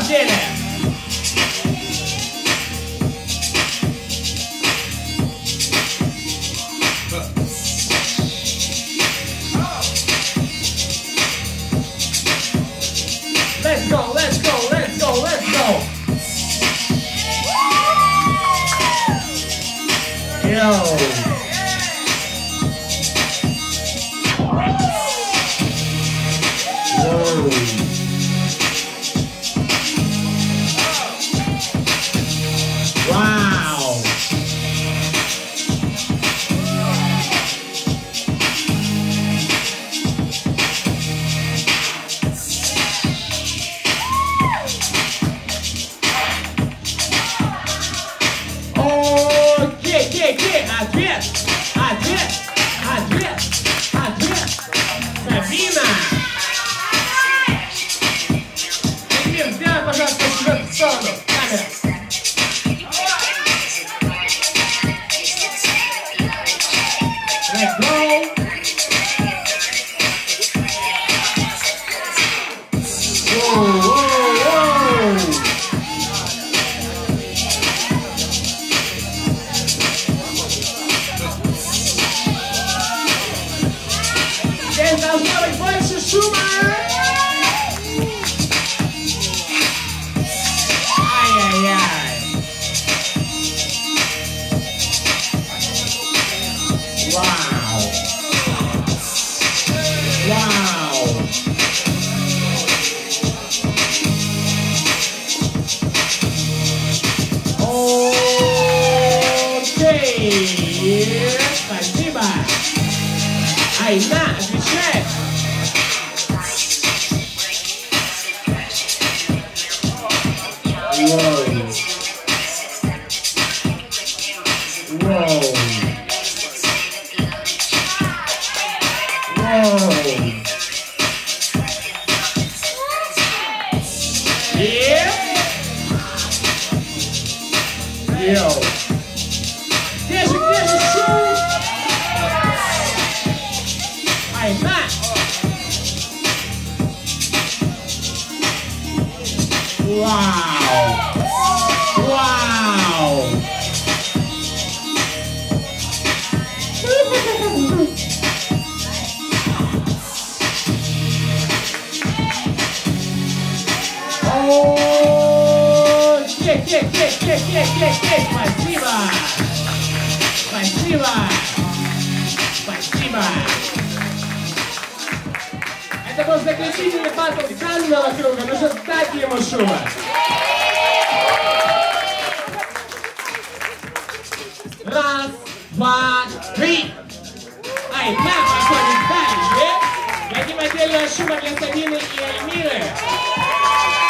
сопровождение. Let's go, let's go, let's go, let's go. Yo. Wow. Ответ, ответ, ответ, ответ. Сабина. Игорь, сделай, пожалуйста, сюжет в сторону. Камера. Let's go. Whoa, whoa, whoa. Здесь должно быть больше шума. Ай-яй-яй. Вау. Вау. Окей. Спасибо. Айна, отвечает. Воу. Воу. Воу. Йоу. Где же шум? Айна. Вау. Вау. Спасибо. Спасибо. Спасибо. Это был заключительный батл данного круга. Нужно дать ему шума. Раз, два, три. Айна проходит дальше. Дадим отдельного шума для Сабины и Альмиры.